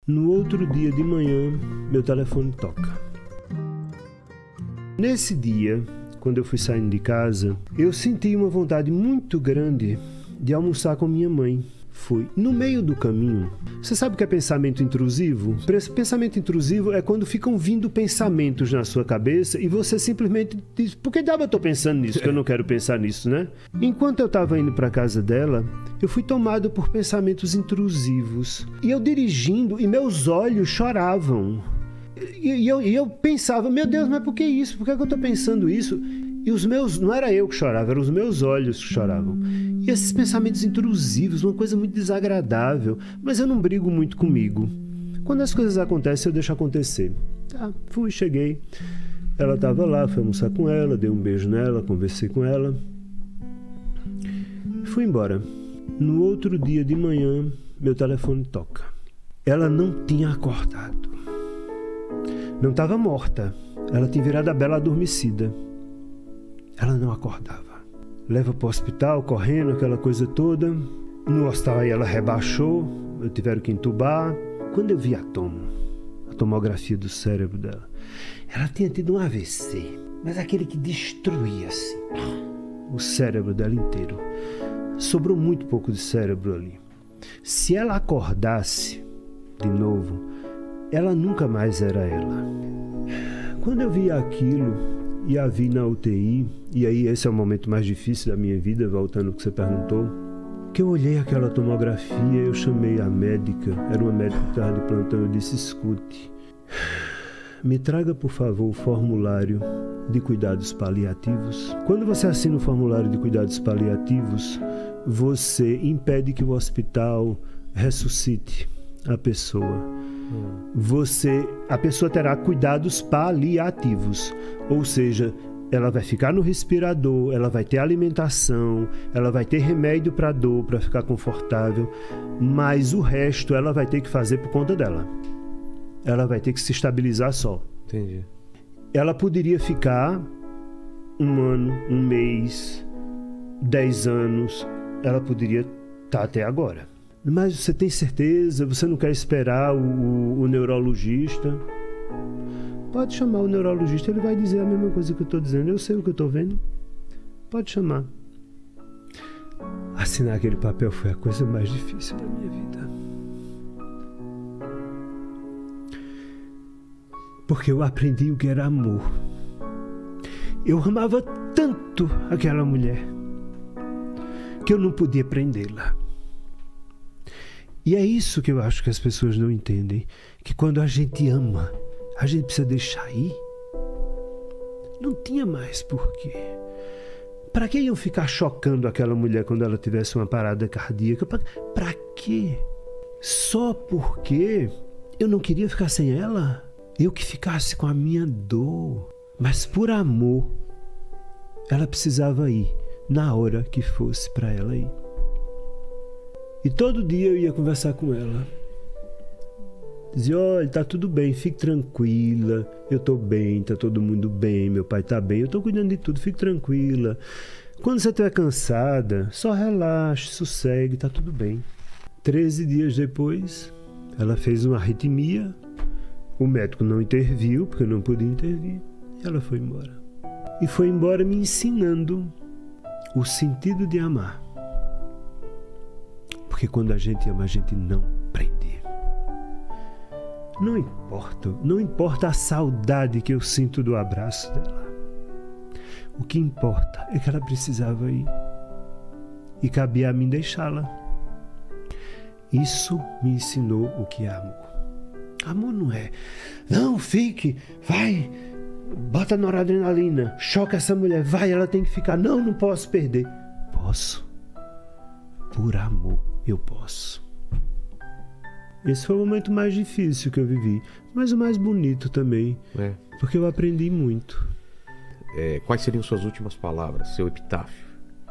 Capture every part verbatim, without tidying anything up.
No outro dia de manhã, meu telefone toca. Nesse dia, quando eu fui saindo de casa, eu senti uma vontade muito grande de almoçar com minha mãe. Foi no meio do caminho. Você sabe o que é pensamento intrusivo? Pensamento intrusivo é quando ficam vindo pensamentos na sua cabeça e você simplesmente diz: por que diabo eu estou pensando nisso, que eu não quero pensar nisso, né? Enquanto eu estava indo para a casa dela, eu fui tomado por pensamentos intrusivos. E eu dirigindo, e meus olhos choravam. E, e, eu, e eu pensava: meu Deus, mas por que isso? Por que, é que eu estou pensando isso? E os meus, não era eu que chorava, eram os meus olhos que choravam. E esses pensamentos intrusivos, uma coisa muito desagradável. Mas eu não brigo muito comigo. Quando as coisas acontecem, eu deixo acontecer. Tá, fui, cheguei. Ela estava lá, fui almoçar com ela, dei um beijo nela, conversei com ela. Fui embora. No outro dia de manhã, meu telefone toca. Ela não tinha acordado. Não estava morta. Ela tinha virado a bela adormecida. Ela não acordava. Leva para o hospital, correndo, aquela coisa toda. No hospital aí ela rebaixou, tiveram que entubar. Quando eu vi a tomo, a tomografia do cérebro dela, ela tinha tido um A V C, mas aquele que destruía assim, o cérebro dela inteiro. Sobrou muito pouco de cérebro ali. Se ela acordasse de novo, ela nunca mais era ela. Quando eu vi aquilo e a vi na U T I, e aí esse é o momento mais difícil da minha vida, voltando ao que você perguntou, que eu olhei aquela tomografia, eu chamei a médica, era uma médica que estava de plantão, eu disse: escute, me traga por favor o formulário de cuidados paliativos. Quando você assina o formulário de cuidados paliativos, você impede que o hospital ressuscite a pessoa. Você, a pessoa terá cuidados paliativos, ou seja, ela vai ficar no respirador, ela vai ter alimentação, ela vai ter remédio para dor, para ficar confortável, mas o resto ela vai ter que fazer por conta dela. Ela vai ter que se estabilizar só. Entendi. Ela poderia ficar um ano, um mês, dez anos, ela poderia estar até agora. Mas você tem certeza? Você não quer esperar o, o, o neurologista? Pode chamar o neurologista, ele vai dizer a mesma coisa que eu estou dizendo. Eu sei o que eu estou vendo. Pode chamar. Assinar aquele papel foi a coisa mais difícil da minha vida. Porque eu aprendi o que era amor. Eu amava tanto aquela mulher que eu não podia prendê-la. E é isso que eu acho que as pessoas não entendem. Que quando a gente ama, a gente precisa deixar ir. Não tinha mais porquê. Para que iam ficar chocando aquela mulher quando ela tivesse uma parada cardíaca? Para quê? Só porque eu não queria ficar sem ela? Eu que ficasse com a minha dor. Mas por amor, ela precisava ir na hora que fosse para ela ir. E todo dia eu ia conversar com ela. Dizia: olha, tá tudo bem, fique tranquila, eu tô bem, tá todo mundo bem, meu pai tá bem, eu tô cuidando de tudo, fique tranquila. Quando você estiver cansada, só relaxe, sossegue, tá tudo bem. Treze dias depois, ela fez uma arritmia, o médico não interviu, porque não podia intervir, e ela foi embora. E foi embora me ensinando o sentido de amar. Porque quando a gente ama, a gente não prende. Não importa, não importa a saudade que eu sinto do abraço dela. O que importa é que ela precisava ir. E cabia a mim deixá-la. Isso me ensinou o que é amor. Amor não é: não, fique, vai, bota noradrenalina, choca essa mulher, vai, ela tem que ficar. Não, não posso perder. Posso. Por amor. Eu posso. Esse foi o momento mais difícil que eu vivi, mas o mais bonito também, é. Porque eu aprendi muito. É, quais seriam suas últimas palavras, seu epitáfio?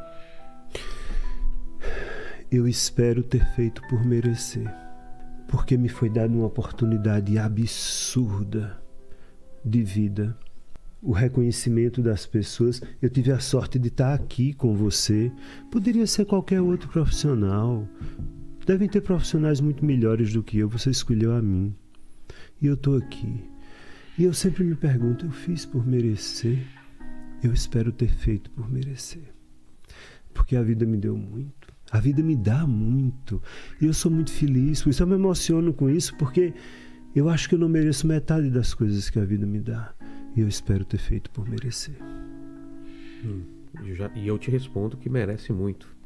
Eu espero ter feito por merecer, porque me foi dada uma oportunidade absurda de vida. O reconhecimento das pessoas. Eu tive a sorte de estar aqui com você. Poderia ser qualquer outro profissional. Devem ter profissionais muito melhores do que eu. Você escolheu a mim. E eu estou aqui. E eu sempre me pergunto, eu fiz por merecer? Eu espero ter feito por merecer. Porque a vida me deu muito. A vida me dá muito. E eu sou muito feliz com isso. Eu me emociono com isso porque eu acho que eu não mereço metade das coisas que a vida me dá. E eu espero ter feito por merecer. Hum, eu já, e eu te respondo que merece muito.